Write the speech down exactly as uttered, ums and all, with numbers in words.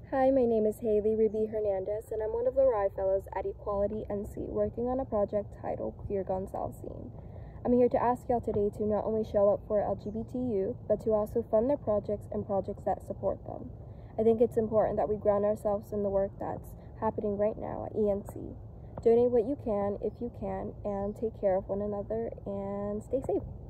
Hi, my name is Hailey Hernandez, and I'm one of the R I Fellows at Equality N C, working on a project titled Queer Gun Scene. I'm here to ask y'all today to not only show up for L G B T youth, but to also fund their projects and projects that support them. I think it's important that we ground ourselves in the work that's happening right now at E N C. Donate what you can, if you can, and take care of one another, and stay safe.